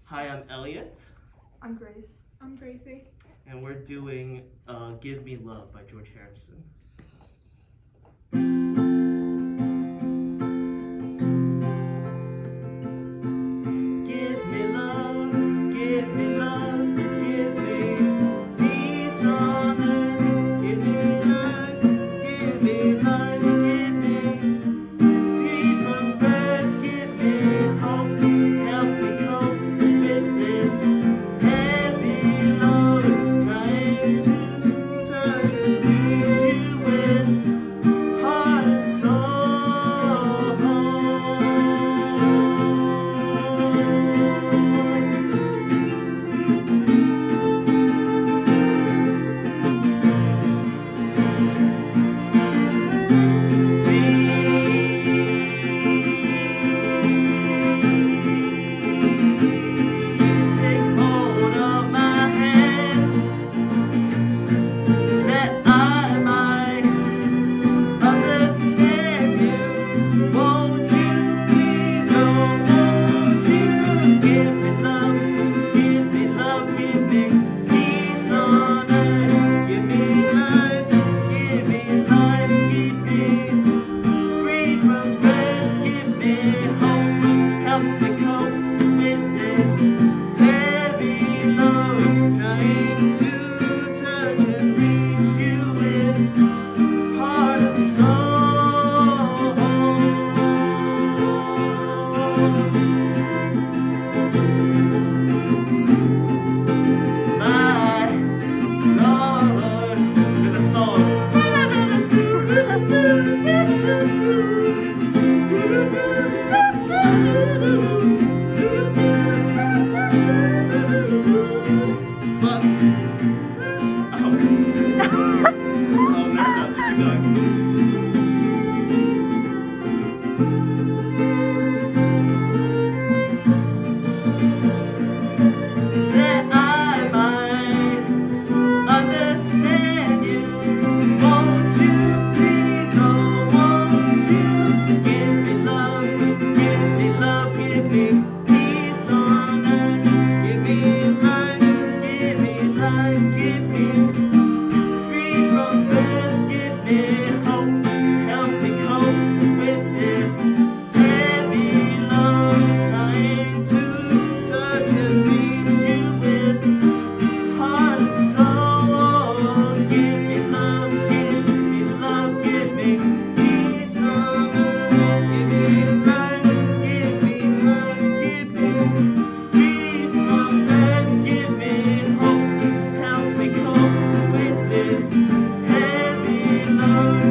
Hi, I'm Elliot. I'm Grace. I'm Gracie. And we're doing Give Me Love by George Harrison. Give me love, give me love, give me peace on earth, give me life, give me life, give me peace from birth, give me hope, help me cope with this heavy load, trying to touch and reach you with heart and soul.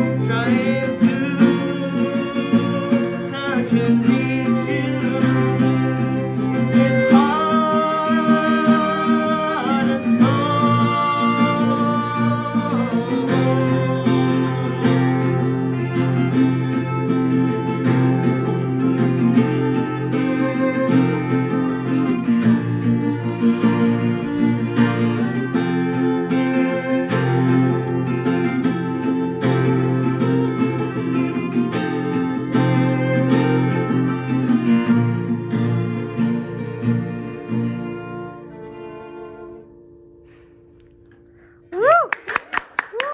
Trying to touch and reach you.